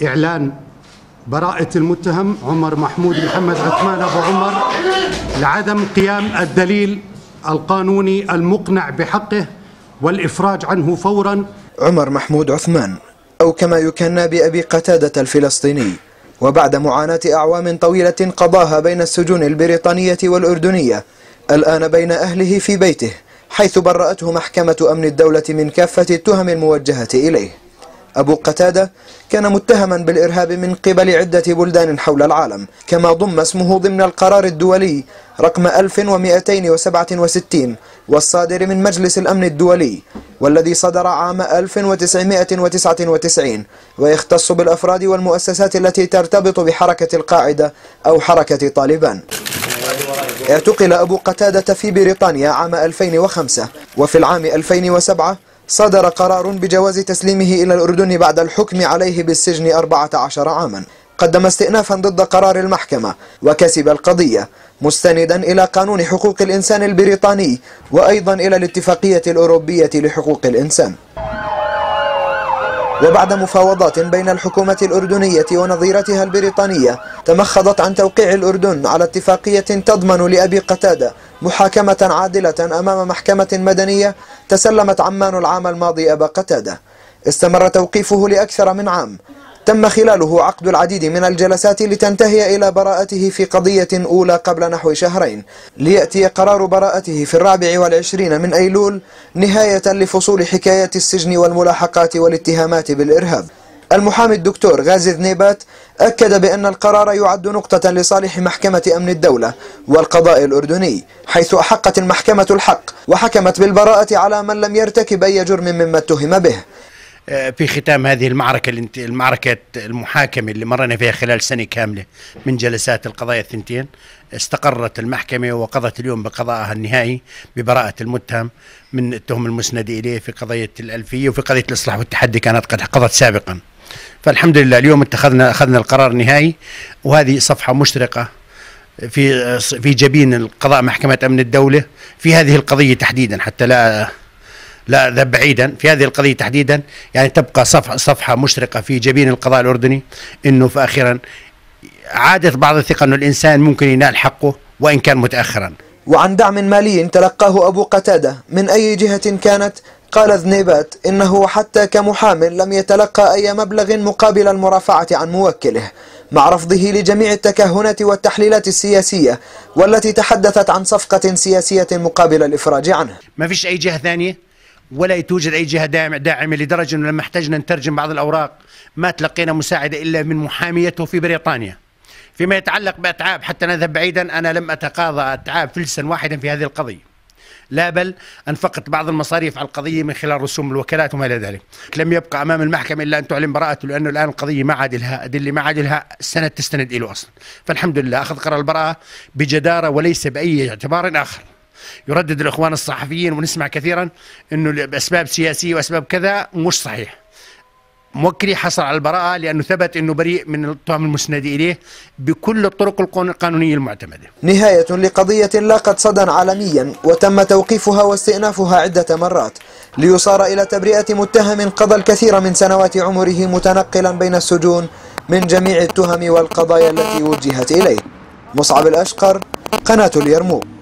إعلان براءة المتهم عمر محمود محمد عثمان أبو عمر لعدم قيام الدليل القانوني المقنع بحقه والإفراج عنه فورا. عمر محمود عثمان، أو كما يكنى بأبي قتادة الفلسطيني، وبعد معاناة أعوام طويلة قضاها بين السجون البريطانية والأردنية، الآن بين أهله في بيته، حيث برأته محكمة أمن الدولة من كافة التهم الموجهة إليه. أبو قتادة كان متهما بالإرهاب من قبل عدة بلدان حول العالم، كما ضم اسمه ضمن القرار الدولي رقم 1267 والصادر من مجلس الأمن الدولي، والذي صدر عام 1999 ويختص بالأفراد والمؤسسات التي ترتبط بحركة القاعدة أو حركة طالبان. اعتقل أبو قتادة في بريطانيا عام 2005، وفي العام 2007 صدر قرار بجواز تسليمه إلى الأردن بعد الحكم عليه بالسجن 14 عاما. قدم استئنافا ضد قرار المحكمة وكسب القضية، مستندا إلى قانون حقوق الإنسان البريطاني وأيضا إلى الاتفاقية الأوروبية لحقوق الإنسان. وبعد مفاوضات بين الحكومة الأردنية ونظيرتها البريطانية، تمخضت عن توقيع الأردن على اتفاقية تضمن لأبي قتادة محاكمة عادلة أمام محكمة مدنية تسلمت عمان العام الماضي أبا قتادة. استمر توقيفه لأكثر من عام، تم خلاله عقد العديد من الجلسات لتنتهي إلى براءته في قضية أولى قبل نحو شهرين، ليأتي قرار براءته في 24 من أيلول نهاية لفصول حكايات السجن والملاحقات والاتهامات بالإرهاب. المحامي الدكتور غازي ذنيبات أكد بأن القرار يعد نقطة لصالح محكمة أمن الدولة والقضاء الأردني، حيث أحقت المحكمة الحق وحكمت بالبراءة على من لم يرتكب أي جرم مما اتهم به. في ختام هذه المعركة المحاكمة اللي مرنا فيها خلال سنة كاملة من جلسات القضايا الثنتين، استقرت المحكمة وقضت اليوم بقضائها النهائي ببراءة المتهم من التهم المسند إليه في قضية الألفية، وفي قضية الإصلاح والتحدي كانت قد قضت سابقا. فالحمد لله اليوم أخذنا القرار النهائي، وهذه صفحة مشرقة في جبين القضاء محكمة أمن الدولة في هذه القضية تحديدا، حتى لا ذهب بعيدا في هذه القضية تحديدا، يعني تبقى صفحة مشرقة في جبين القضاء الأردني، إنه في أخيرا عادت بعض الثقة إنه الإنسان ممكن ينال حقه وإن كان متأخرا. وعن دعم مالي تلقاه أبو قتادة من أي جهة كانت، قال ذنيبات إنه حتى كمحامٍ لم يتلقى أي مبلغ مقابل المرافعة عن موكله، مع رفضه لجميع التكهنات والتحليلات السياسية والتي تحدثت عن صفقة سياسية مقابل الإفراج عنه. ما فيش أي جهة ثانية ولا توجد أي جهة داعمة، لدرجة أنه لما احتجنا نترجم بعض الأوراق ما تلقينا مساعدة إلا من محاميته في بريطانيا. فيما يتعلق بأتعاب، حتى نذهب بعيدا، أنا لم أتقاضى أتعاب فلسا واحدا في هذه القضية، لا بل أنفقت بعض المصاريف على القضية من خلال رسوم الوكالات وما إلى ذلك. لم يبقى أمام المحكمة إلا أن تعلن براءته، لأنه الآن القضية ما عاد لها أدلة، ما عاد لها سند تستند إله أصلا. فالحمد لله أخذ قرار البراءة بجدارة وليس بأي اعتبار آخر. يردد الإخوان الصحفيين ونسمع كثيرا أنه بأسباب سياسية وأسباب كذا، مش صحيح. موكلي حصل على البراءة لأنه ثبت أنه بريء من التهم المسند إليه بكل الطرق القانونية المعتمدة. نهاية لقضية لاقت صدى عالميا، وتم توقيفها واستئنافها عدة مرات ليصار إلى تبرئة متهم قضى الكثير من سنوات عمره متنقلا بين السجون من جميع التهم والقضايا التي وجهت إليه. مصعب الأشقر، قناة اليرموك.